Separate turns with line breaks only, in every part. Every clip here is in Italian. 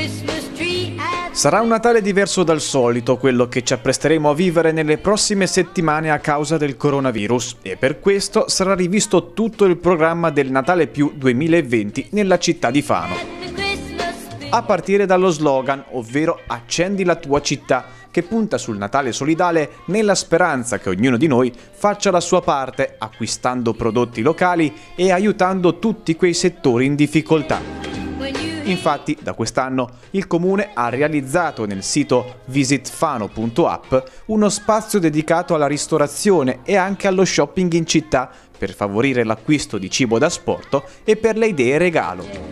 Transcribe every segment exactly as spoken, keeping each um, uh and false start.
Sarà un Natale diverso dal solito, quello che ci appresteremo a vivere nelle prossime settimane a causa del coronavirus, e per questo sarà rivisto tutto il programma del Natale Più duemilaventi nella città di Fano. A partire dallo slogan, ovvero Accendi la tua città, che punta sul Natale solidale nella speranza che ognuno di noi faccia la sua parte, acquistando prodotti locali e aiutando tutti quei settori in difficoltà. Infatti, da quest'anno il Comune ha realizzato nel sito visit fano punto app uno spazio dedicato alla ristorazione e anche allo shopping in città per favorire l'acquisto di cibo da asporto e per le idee regalo.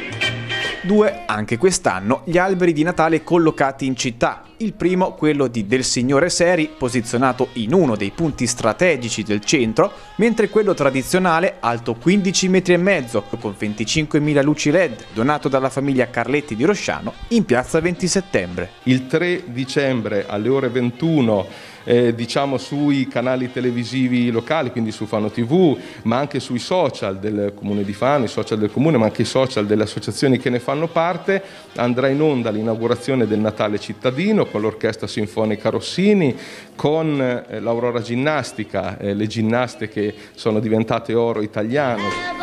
Due, anche quest'anno, gli alberi di Natale collocati in città. Il primo, quello di Del Signore Seri, posizionato in uno dei punti strategici del centro, mentre quello tradizionale, alto quindici metri e mezzo, con venticinquemila luci L E D, donato dalla famiglia Carletti di Rosciano, in piazza venti settembre.
Il tre dicembre alle ore ventuno, eh, diciamo sui canali televisivi locali, quindi su Fano tivù, ma anche sui social del Comune di Fano, i social del Comune, ma anche i social delle associazioni che ne fanno parte, andrà in onda l'inaugurazione del Natale cittadino con l'Orchestra Sinfonica Rossini, con eh, l'Aurora Ginnastica, eh, le ginnaste che sono diventate oro italiano.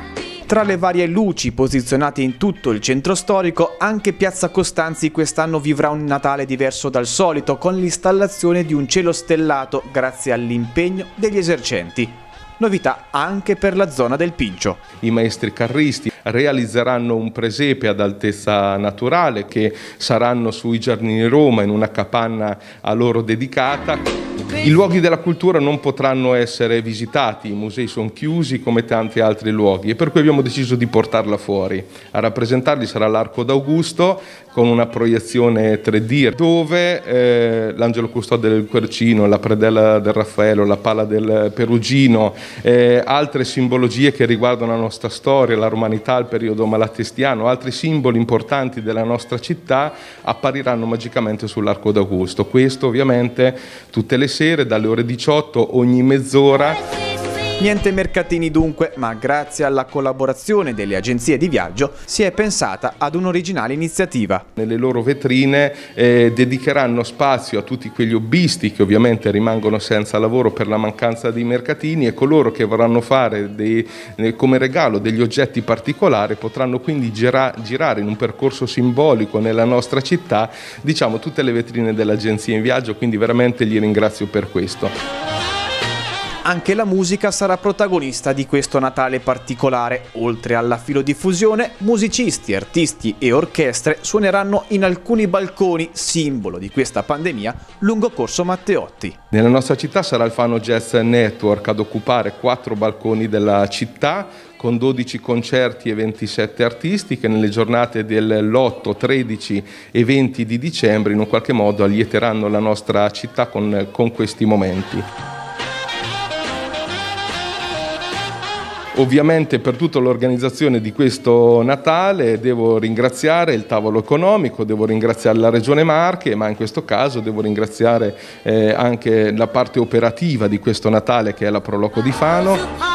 Tra le varie luci posizionate in tutto il centro storico, anche Piazza Costanzi quest'anno vivrà un Natale diverso dal solito, con l'installazione di un cielo stellato grazie all'impegno degli esercenti. Novità anche per la zona del Pincio.
I maestri carristi realizzeranno un presepe ad altezza naturale che saranno sui giardini Roma in una capanna a loro dedicata. I luoghi della cultura non potranno essere visitati, i musei sono chiusi come tanti altri luoghi e per cui abbiamo deciso di portarla fuori. A rappresentarli sarà l'Arco d'Augusto con una proiezione tre D dove eh, l'Angelo Custode del Quercino, la predella del Raffaello, la pala del Perugino, eh, altre simbologie che riguardano la nostra storia, la romanità, il periodo malatestiano, altri simboli importanti della nostra città appariranno magicamente sull'Arco d'Augusto. Questo ovviamente tutte le sere dalle ore diciotto ogni mezz'ora.
Niente mercatini dunque, ma grazie alla collaborazione delle agenzie di viaggio si è pensata ad un'originale iniziativa.
Nelle loro vetrine eh, dedicheranno spazio a tutti quegli hobbisti che ovviamente rimangono senza lavoro per la mancanza di mercatini e coloro che vorranno fare dei, eh, come regalo degli oggetti particolari potranno quindi gira, girare in un percorso simbolico nella nostra città, diciamo tutte le vetrine dell'agenzia in viaggio, quindi veramente li ringrazio per questo.
Anche la musica sarà protagonista di questo Natale particolare. Oltre alla filodiffusione, musicisti, artisti e orchestre suoneranno in alcuni balconi, simbolo di questa pandemia, lungo Corso Matteotti.
Nella nostra città sarà il Fano Jazz Network ad occupare quattro balconi della città, con dodici concerti e ventisette artisti che nelle giornate dell'otto, tredici e venti di dicembre in un qualche modo allieteranno la nostra città con, con questi momenti. Ovviamente per tutta l'organizzazione di questo Natale devo ringraziare il tavolo economico, devo ringraziare la Regione Marche, ma in questo caso devo ringraziare eh, anche la parte operativa di questo Natale che è la Proloco di Fano.